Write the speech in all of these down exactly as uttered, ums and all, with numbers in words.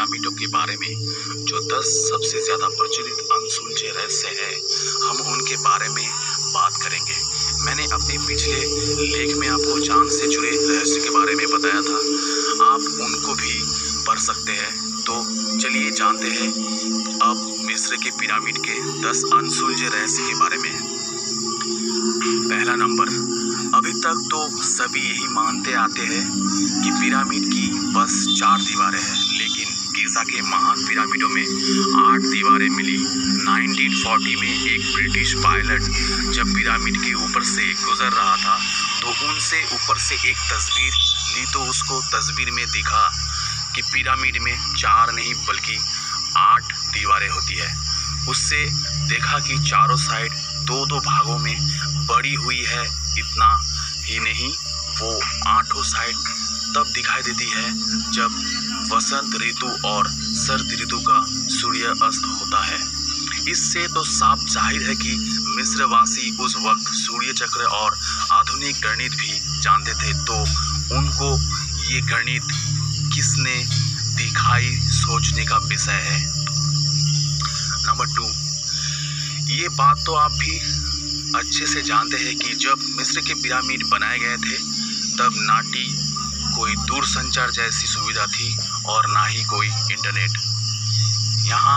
पिरामिडों के बारे में जो दस सबसे ज्यादा प्रचलित अनसुलझे रहस्य है, हम उनके बारे में बात करेंगे। मैंने अपने पिछले लेख में आपको चांद से जुड़े रहस्य के बारे में बताया था, आप उनको भी पढ़ सकते हैं। तो चलिए जानते हैं अब मिस्र के पिरामिड के दस अनसुलझे रहस्य के बारे में। पहला नंबर, अभी तक तो सभी यही मानते आते हैं कि पिरामिड की बस चार दीवारें हैं, लेकिन गिज़ा के महान पिरामिडों में आठ दीवारें मिली। उन्नीस सौ चालीस में एक ब्रिटिश पायलट जब पिरामिड के ऊपर से गुजर रहा था तो उनसे ऊपर से एक तस्वीर ली, तो उसको तस्वीर में दिखा कि पिरामिड में चार नहीं बल्कि आठ दीवारें होती है। उससे देखा कि चारों साइड दो दो भागों में बड़ी हुई है। इतना ही नहीं, वो आठों साइड तब दिखाई देती है जब वसंत ऋतु और शरद ऋतु का सूर्य अस्त होता है। इससे तो साफ जाहिर है कि मिस्रवासी उस वक्त सूर्य चक्र और आधुनिक गणित भी जानते थे, तो उनको ये गणित किसने दिखाई सोचने का विषय है। नंबर टू, ये बात तो आप भी अच्छे से जानते हैं कि जब मिस्र के पिरामिड बनाए गए थे तब ना ही कोई दूरसंचार जैसी सुविधा थी और ना ही कोई इंटरनेट। यहाँ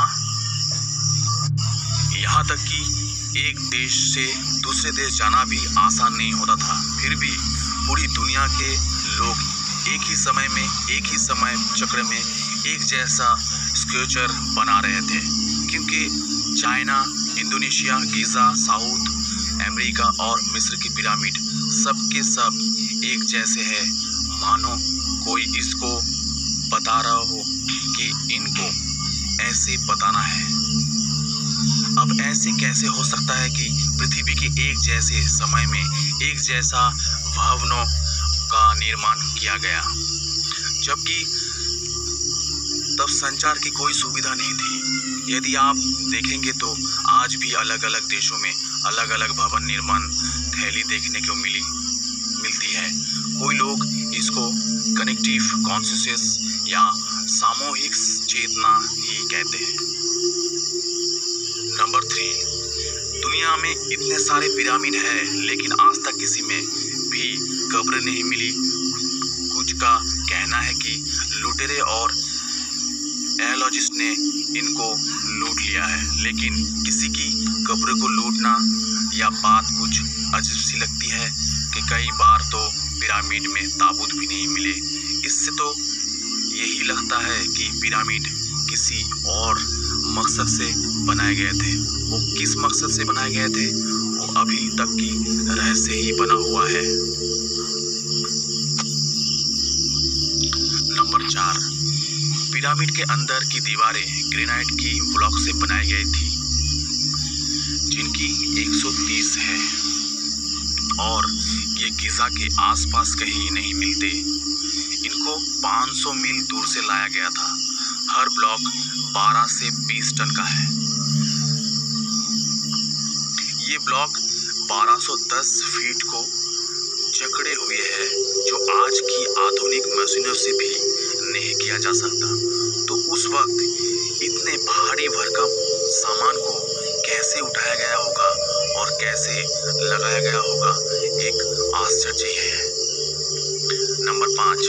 यहाँ तक कि एक देश से दूसरे देश जाना भी आसान नहीं होता था। फिर भी पूरी दुनिया के लोग एक ही समय में एक ही समय चक्र में एक जैसा स्कल्पचर बना रहे थे, क्योंकि China, Indonesia, Giza, South America और मिस्र की पिरामिड सब के सब एक जैसे हैं। मानो कोई इसको बता रहा हो कि इनको ऐसे बताना है। अब ऐसे कैसे हो सकता है कि पृथ्वी के एक जैसे समय में एक जैसा भवनों का निर्माण किया गया, जबकि तब संचार की कोई सुविधा नहीं थी। यदि आप देखेंगे तो आज भी अलग अलग देशों में अलग अलग भवन निर्माण शैली देखने को मिली मिलती है। कोई लोग इसको कनेक्टिव कॉन्शियसनेस या सामूहिक चेतना ही कहते हैं। नंबर थ्री, दुनिया में इतने सारे पिरामिड हैं, लेकिन आज तक किसी में भी कब्र नहीं मिली। कुछ का कहना है कि लुटेरे और एरोलॉजिस्ट ने इनको लूट लिया है, लेकिन किसी की कब्र को लूटना या बात कुछ अजीब सी लगती है कि कई बार तो पिरामिड में ताबूत भी नहीं मिले। इससे तो यही लगता है कि पिरामिड किसी और मकसद से बनाए गए थे। वो किस मकसद से बनाए गए थे वो अभी तक की रहस्य ही बना हुआ है। नंबर चार, पिरामिड के अंदर की दीवारें ग्रेनाइट की ब्लॉक से बनाई गई थी, जिनकी एक सौ तीस है और ये गिज़ा के आसपास कहीं नहीं मिलते। इनको पाँच सौ मील दूर से लाया गया था। हर ब्लॉक बारह से बीस टन का है। ये ब्लॉक बारह सौ दस फीट को जकड़े हुए हैं, जो आज की आधुनिक मशीनों से भी नहीं किया जा सकता। तो उस वक्त इतने भारी भरकम सामान को कैसे उठाया गया होगा और कैसे लगाया गया होगा, एक आश्चर्य है। नंबर पाँच,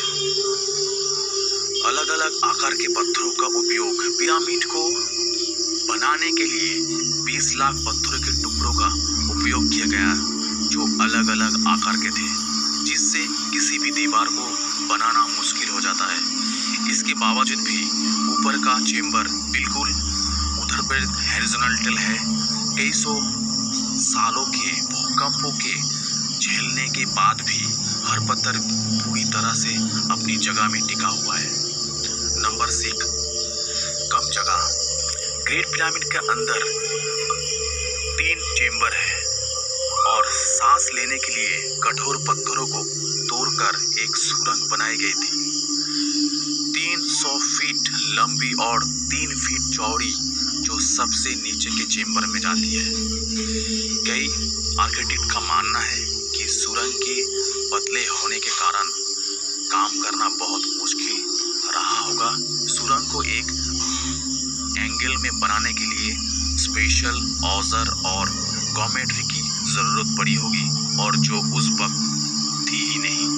अलग अलग आकार के पत्थरों का उपयोग। पिरामिड को बनाने के लिए बीस लाख पत्थरों के टुकड़ों का उपयोग किया गया, जो अलग अलग आकार के थे, जिससे किसी भी दीवार को बनाना मुश्किल हो जाता है। इसके बावजूद भी ऊपर का चेंबर बिल्कुल ऊर्ध्वाधर हॉरिजॉन्टल है। कई सौ सालों के भूकंपों के झेलने के बाद भी हर पत्थर पूरी तरह से अपनी जगह में टिका हुआ है। नंबर सिक्स, कम जगह। ग्रेट पिरामिड के अंदर तीन चेंबर है और सांस लेने के लिए कठोर पत्थरों को तोड़कर एक सुरंग बनाई गई थी। तीन सौ फीट लंबी और तीन फीट चौड़ी, जो सबसे नीचे के चेंबर में जाती है। कई आर्किटेक्ट का मानना है कि सुरंग के पतले होने के कारण काम करना बहुत मुश्किल रहा होगा। सुरंग को एक एक एंगल में बनाने के लिए स्पेशल औजार और ज्योमेट्री की जरूरत पड़ी होगी, और जो उस वक्त थी ही नहीं।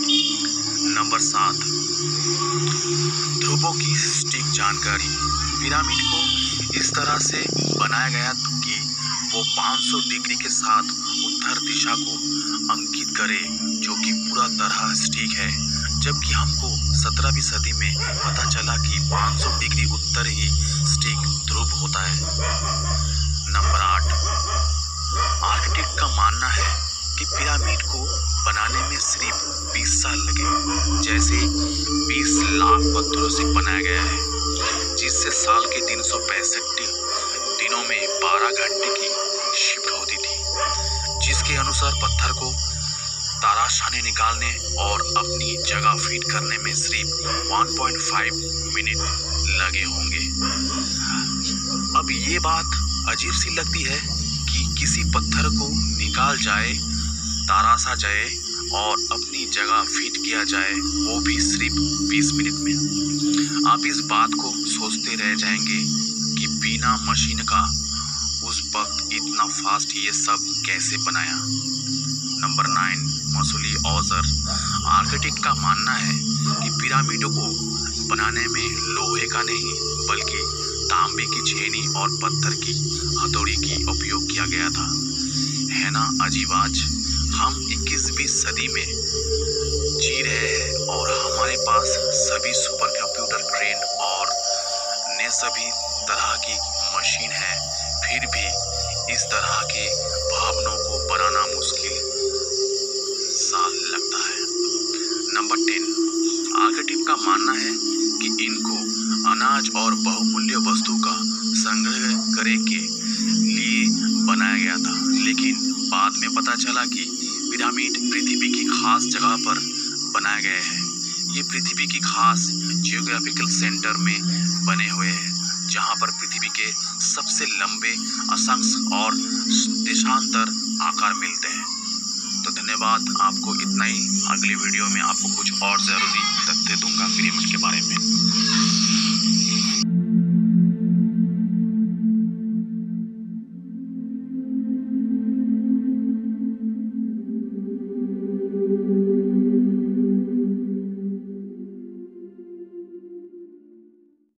नंबर सात, ध्रुवों की सटीक जानकारी। पिरामिड को इस तरह से बनाया गया कि वो पाँच सौ डिग्री के साथ उत्तर दिशा को अंकित करे, जो कि पूरा तरह सटीक है, जबकि हमको सत्रहवीं सदी में पता चला कि पाँच सौ डिग्री उत्तर ही सटीक ध्रुव होता है। नंबर आठ, आर्किटेक्ट का मानना है कि पिरामिड को बनाने में सिर्फ बीस साल लगे, जैसे बीस लाख पत्थरों से बनाया गया है, जिससे साल के तीन सौ पैंसठ दिनों में बारह घंटे की शिफ्ट होती थी, जिसके अनुसार पत्थर को ताराशाने निकालने और अपनी जगह फिट करने में सिर्फ एक पॉइंट पाँच मिनट लगे होंगे। अब ये बात अजीब सी लगती है कि किसी पत्थर को निकाल जाए, ताराशा जाए और अपनी जगह फिट किया जाए, वो भी सिर्फ बीस मिनट में। आप इस बात को सोचते रह जाएंगे कि बिना मशीन का उस वक्त इतना फास्ट ये सब कैसे बनाया। नंबर नाइन, मसूली औजार। आर्किटेक्ट का मानना है कि पिरामिडों को बनाने में लोहे का नहीं बल्कि तांबे की छेनी और पत्थर की हथौड़ी की उपयोग किया गया था। है ना अजीब? आज हम इक्कीसवीं सदी में जी रहे हैं और हमारे पास सभी सुपर कंप्यूटर ट्रेंड और ने सभी तरह की मशीन है, फिर भी इस तरह के भावनों को बनाना मुश्किल सा लगता है। नंबर टेन, आर्किटेक्ट का मानना है कि इनको अनाज और बहुमूल्य वस्तु का संग्रह करे के लिए बनाया गया था, लेकिन बाद में पता चला कि पिरामिड पृथ्वी की खास जगह पर बनाए गए हैं। ये पृथ्वी की खास जियोग्राफिकल सेंटर में बने हुए हैं, जहां पर पृथ्वी के सबसे लंबे अक्षांश और देशांतर आकार मिलते हैं। तो धन्यवाद, आपको इतना ही। अगली वीडियो में आपको कुछ और ज़रूरी तथ्य दूंगा पिरामिड के बारे में।